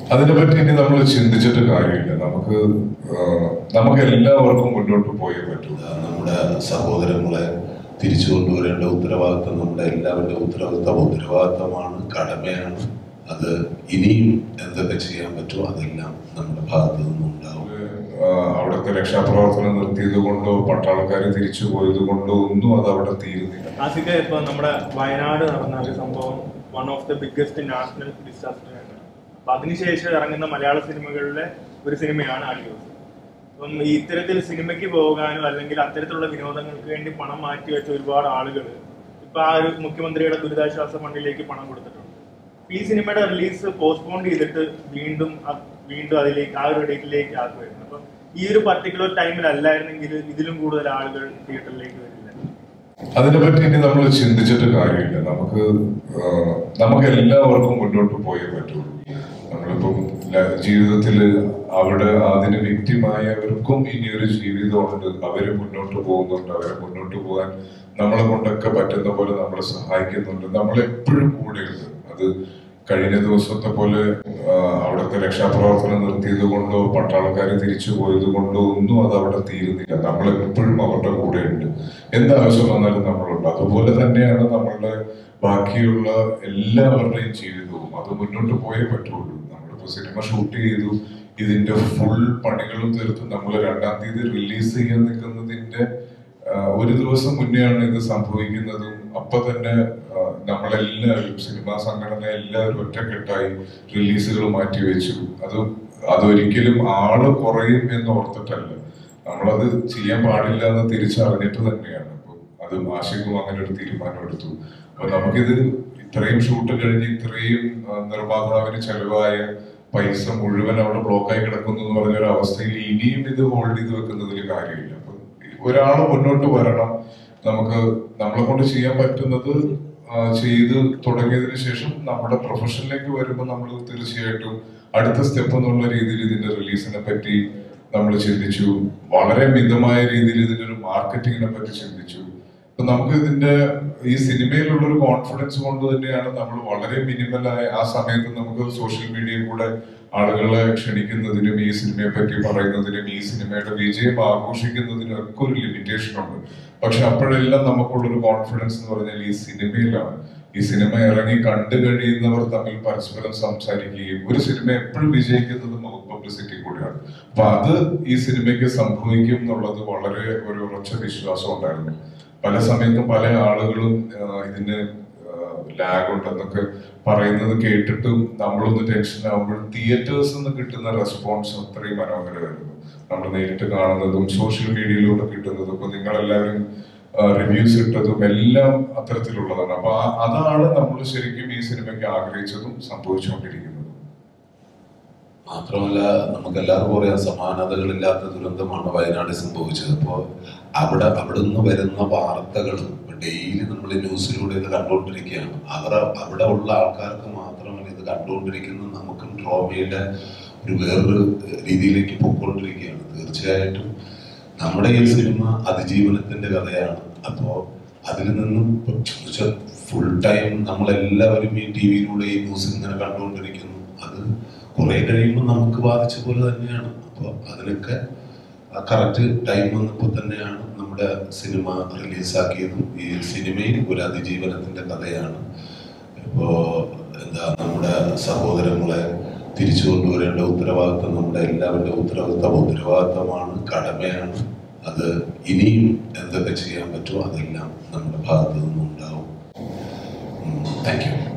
അതിനെപ്പറ്റി ഇനി നമ്മൾ ചിന്തിച്ചിട്ട് കാര്യമില്ല. നമുക്ക് എല്ലാവർക്കും മുന്നോട്ട് പോയേ പറ്റൂ. നമ്മുടെ സഹോദരങ്ങളെ തിരിച്ചു കൊണ്ടുവരേണ്ട ഉത്തരവാദിത്വം നമ്മുടെ എല്ലാവരുടെയും ഉത്തരവാദിത്തമാണ്, കടമയാണ്. അത് ഇനിയും എന്തൊക്കെ ചെയ്യാൻ പറ്റുമോ അതെല്ലാം നമ്മുടെ ഭാഗത്തു നിന്നുണ്ടാവും. അവിടുത്തെ രക്ഷാപ്രവർത്തനം നിർത്തിയത് കൊണ്ടോ പട്ടാളക്കാരെ തിരിച്ചു പോയത് കൊണ്ടോ ഒന്നും അത് അവിടെ തീരുന്നില്ല. ആസിക, ഇപ്പൊ നമ്മുടെ വയനാട് നടന്ന ഒരു സംഭവം one of the biggest national disaster ആണ്. അപ്പൊ അതിനുശേഷം ഇറങ്ങുന്ന മലയാള സിനിമകളിലെ ഒരു സിനിമയാണ് അടിയോസ്. അപ്പം ഇത്തരത്തിൽ സിനിമയ്ക്ക് പോകാനോ അല്ലെങ്കിൽ അത്തരത്തിലുള്ള വിനോദങ്ങൾക്ക് വേണ്ടി പണം മാറ്റി വെച്ച ഒരുപാട് ആളുകൾ ഇപ്പൊ ആ ഒരു മുഖ്യമന്ത്രിയുടെ ദുരിതാശ്വാസ ഫണ്ടിലേക്ക് പണം കൊടുത്തിട്ടുണ്ട്. ഈ സിനിമയുടെ റിലീസ് പോസ്റ്റ്പോൺ ചെയ്തിട്ട് വീണ്ടും അതിലേക്ക് ആ ഒരു ഡേറ്റിലേക്ക് ആക്കുമായിരുന്നു. അപ്പം ഈ ഒരു പർട്ടിക്കുലർ ടൈമിലല്ലായിരുന്നെങ്കിൽ ഇതിലും കൂടുതൽ ആളുകൾ തിയേറ്ററിലേക്ക് വരില്ല. അതിനെപ്പറ്റി ഇനി നമ്മൾ ചിന്തിച്ചിട്ട് കാര്യമില്ല. നമുക്ക് എല്ലാവർക്കും മുന്നോട്ട് പോയേ പറ്റുള്ളൂ. നമ്മളിപ്പം ജീവിതത്തിൽ അവിടെ അതിന് വ്യക്തിമായവർക്കും ഇനിയൊരു ജീവിതമുണ്ട്. അവര് മുന്നോട്ട് പോകുന്നുണ്ട്. അവരെ മുന്നോട്ട് പോകാൻ നമ്മളെ കൊണ്ടൊക്കെ പറ്റുന്ന പോലെ നമ്മളെ സഹായിക്കുന്നുണ്ട്. നമ്മളെപ്പോഴും കൂടെയുണ്ട്. അത് കഴിഞ്ഞ ദിവസത്തെ പോലെ അവിടുത്തെ രക്ഷാപ്രവർത്തനം നിർത്തിയത് കൊണ്ടോ പട്ടാളക്കാരെ തിരിച്ചു പോയത് കൊണ്ടോ ഒന്നും അത് അവിടെ തീരുന്നില്ല. നമ്മളെപ്പോഴും അവരുടെ കൂടെയുണ്ട്. എന്താവശ്യം വന്നാലും നമ്മളുണ്ട്. അതുപോലെ തന്നെയാണ് നമ്മളുടെ ബാക്കിയുള്ള എല്ലാവരുടെയും ജീവിതവും. അത് മുന്നോട്ട് പോയേ പറ്റുള്ളൂ. നമ്മളിപ്പോ സിനിമ ഷൂട്ട് ചെയ്തു, ഇതിന്റെ ഫുൾ പണികളും തീർത്ത് നമ്മൾ 2-ാം തീയതി റിലീസ് ചെയ്യാൻ നിൽക്കുന്നതിന്റെ ഒരു ദിവസം മുന്നെയാണ് ഇത് സംഭവിക്കുന്നതും. അപ്പൊ തന്നെ നമ്മളെല്ലാവരും സിനിമാ സംഘടന എല്ലാവരും ഒറ്റക്കെട്ടായി റിലീസുകൾ മാറ്റിവെച്ചു. അതൊരിക്കലും ആള് കുറയും എന്ന് ഓർത്തിട്ടല്ല, നമ്മളത് ചെയ്യാൻ പാടില്ല എന്ന് തിരിച്ചറിഞ്ഞിട്ട് തന്നെയാണ്. അപ്പൊ അത് ആശിക്കും അങ്ങനെ ഒരു തീരുമാനം എടുത്തു. അപ്പൊ നമുക്കിത് ഇത്രയും ഷൂട്ട് കഴിഞ്ഞ് ഇത്രയും നിർമ്മാതാവിന് ചെലവായ പൈസ മുഴുവൻ അവിടെ ബ്ലോക്കായി കിടക്കുന്നു എന്ന് പറഞ്ഞൊരു അവസ്ഥയിൽ ഇനിയും ഇത് ഹോൾഡ് ചെയ്ത് വെക്കുന്നതിൽ കാര്യമില്ല. അപ്പൊ ഒരാള് മുന്നോട്ട് വരണം. നമ്മളെ കൊണ്ട് ചെയ്യാൻ പറ്റുന്നത് ചെയ്ത് തുടങ്ങിയതിനു ശേഷം നമ്മുടെ പ്രൊഫഷനിലേക്ക് വരുമ്പോൾ നമ്മൾ തീർച്ചയായിട്ടും അടുത്ത സ്റ്റെപ്പ് എന്നുള്ള രീതിയിൽ ഇതിന്റെ റിലീസിനെ പറ്റി നമ്മൾ ചിന്തിച്ചു. വളരെ മിതമായ രീതിയിൽ ഇതിന്റെ ഒരു മാർക്കറ്റിങ്ങിനെ പറ്റി ചിന്തിച്ചു. അപ്പൊ നമുക്ക് ഇതിന്റെ ഈ സിനിമയിലുള്ള ഒരു കോൺഫിഡൻസ് കൊണ്ട് തന്നെയാണ് നമ്മൾ വളരെ മിനിമലായ ആ സമയത്ത് നമുക്ക് സോഷ്യൽ മീഡിയയിൽ കൂടെ ആളുകളെ ക്ഷണിക്കുന്നതിനും ഈ സിനിമയെ പറ്റി പറയുന്നതിനും ഈ സിനിമയുടെ വിജയം ആഘോഷിക്കുന്നതിനും ഒക്കെ ഒരു ലിമിറ്റേഷൻ ഉണ്ട്. പക്ഷെ അപ്പോഴെല്ലാം നമുക്കുള്ളൊരു കോൺഫിഡൻസ് എന്ന് പറഞ്ഞാൽ ഈ സിനിമയിലാണ്. ഈ സിനിമ ഇറങ്ങി കണ്ടു കഴിയുന്നവർ തമ്മിൽ പരസ്പരം സംസാരിക്കുകയും ഒരു സിനിമ എപ്പോഴും വിജയിക്കുന്നത് മൗത്ത് പബ്ലിസിറ്റി കൂടിയാണ്. അപ്പൊ അത് ഈ സിനിമയ്ക്ക് സംഭവിക്കും എന്നുള്ളത് വളരെ ഒരു ഉറച്ച വിശ്വാസം ഉണ്ടായിരുന്നു. പല സമയത്തും പല ആളുകളും ഇതിന് ലാഗ് ഉണ്ടെന്നൊക്കെ പറയുന്നത് കേട്ടിട്ടും നമ്മളൊന്ന് ടെൻഷൻ ആകുമ്പോൾ തിയേറ്റേഴ്സിൽ നിന്ന് കിട്ടുന്ന റെസ്പോൺസ് അത്രയും മനോഹരമായിരുന്നു. നമ്മൾ നേരിട്ട് കാണുന്നതും സോഷ്യൽ മീഡിയയിലൂടെ കിട്ടുന്നതും ഇപ്പൊ നിങ്ങളെല്ലാവരും റിവ്യൂസ് ഇട്ടതും എല്ലാം അത്തരത്തിലുള്ളതാണ്. അപ്പൊ അതാണ് നമ്മൾ ശരിക്കും ഈ സിനിമയ്ക്ക് ആഗ്രഹിച്ചതും സംഭവിച്ചുകൊണ്ടിരിക്കുന്നത്. മാത്രമല്ല നമുക്ക് എല്ലാവർക്കും അറിയാം, സമാനതകളില്ലാത്ത ദുരന്തമാണ് വയനാട് സംഭവിച്ചത്. അപ്പോൾ അവിടെ നിന്ന് വരുന്ന വാർത്തകളും ഡെയിലി നമ്മൾ ന്യൂസിലൂടെ ഇത് കണ്ടുകൊണ്ടിരിക്കുകയാണ്. അവിടെ ഉള്ള ആൾക്കാർക്ക് മാത്രമല്ല ഇത് കണ്ടുകൊണ്ടിരിക്കുന്നത്, നമുക്കും ട്രോമയുടെ ഒരു വേറൊരു രീതിയിലേക്ക് പോയിക്കൊണ്ടിരിക്കുകയാണ്. തീർച്ചയായിട്ടും നമ്മുടെ ഈ സിനിമ അതിജീവനത്തിന്റെ കഥയാണ്. അപ്പോൾ അതിൽ നിന്നും ഫുൾ ടൈം നമ്മളെല്ലാവരും ഈ ടി വിയിലൂടെ ഈ ന്യൂസ് ഇങ്ങനെ കണ്ടുകൊണ്ടിരിക്കുന്നു. അത് കുറെ കഴിയുമ്പോൾ നമുക്ക് ബാധിച്ച പോലെ തന്നെയാണ്. അപ്പോൾ അതിനൊക്കെ കറക്റ്റ് ടൈം വന്നപ്പോൾ തന്നെയാണ് നമ്മുടെ സിനിമ റിലീസാക്കിയതും. ഈ സിനിമയിൽ ഒരു അതിജീവനത്തിന്റെ കഥയാണ്. ഇപ്പോൾ നമ്മുടെ സഹോദരങ്ങളെ തിരിച്ചു കൊണ്ടുവരേണ്ട ഉത്തരവാദിത്വം നമ്മുടെ എല്ലാവരുടെയും ഉത്തരവാദിത്തമാണ്, കടമയാണ്. അത് ഇനിയും എന്തൊക്കെ ചെയ്യാൻ പറ്റുമോ അതെല്ലാം നമ്മുടെ ഭാഗത്തു നിന്നുണ്ടാവും. Thank you.